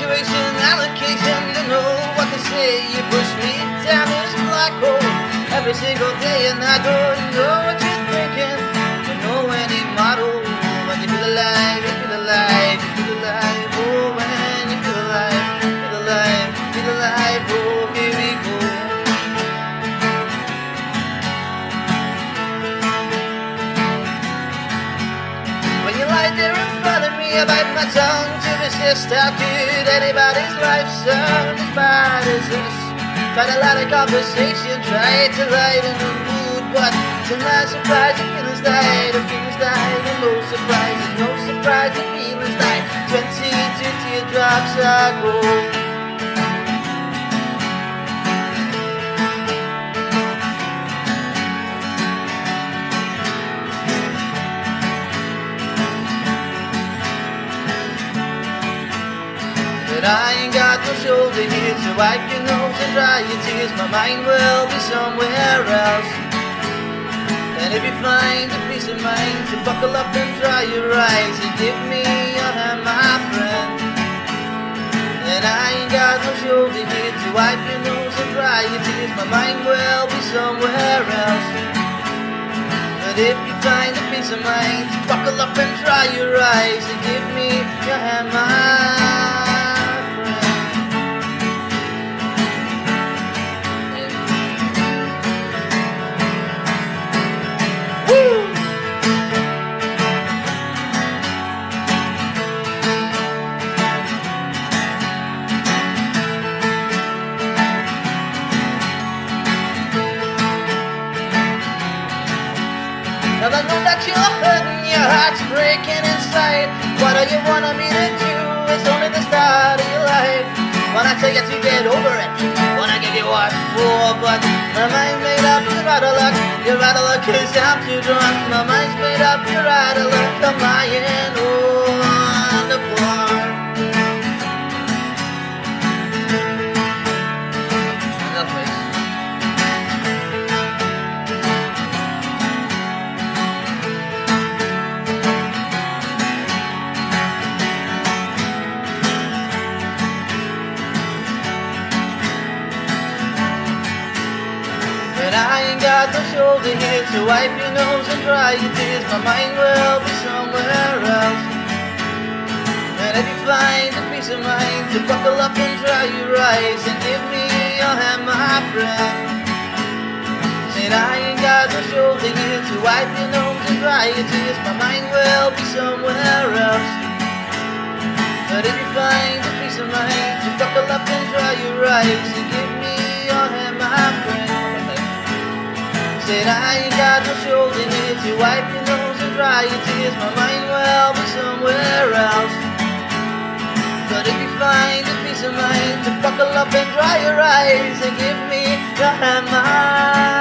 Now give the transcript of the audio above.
situation, allocation, you know what to say. You push me down this black hole every single day, and I don't know what you're thinking. You know any model, when you feel alive, you feel alive, you feel alive. Oh, when you feel alive, feel alive, feel alive. Oh, here we go. When you lie there in front of me, I bite my tongue to resist. How could anybody's life sound as bad as this? Try to light a conversation, try to lighten the mood, but to my surprise, the feelings died, the feelings died, and no surprise, the feelings died. 22 teardrops are gold. But I ain't got no shoulder here to wipe your nose and dry your tears. My mind will be somewhere else. And if you find a peace of mind to buckle up and dry your eyes and give me your hand, my friend. And I ain't got no shoulder here to wipe your nose and dry your tears. My mind will be somewhere else. But if you find a peace of mind to buckle up and dry your eyes and give me your hand, my friend. Now I know that you're hurting, your heart's breaking inside. What do you want me to do? It's only the start of your life. Wanna tell you to get over it, wanna give you what for, but my mind's made up, you're out of luck. You're out of luck 'cause I'm too drunk. My mind's made up, you're out of luck. I'm lying on the floor. Enough, please. I ain't got no shoulder here to wipe your nose and dry your tears. My mind will be somewhere else. And if you find a peace of mind to buckle up and dry your eyes and give me your hand, my friend. Said I ain't got no shoulder here to wipe your nose and dry your tears. My mind will be somewhere else. But if you find a peace of mind to buckle up and dry your eyes and give me your hand, my friend. Said I ain't got no shoulder here to wipe your nose and dry your tears. My mind will be somewhere else. But if you find a peace of mind to buckle up and dry your eyes and give me your hand, my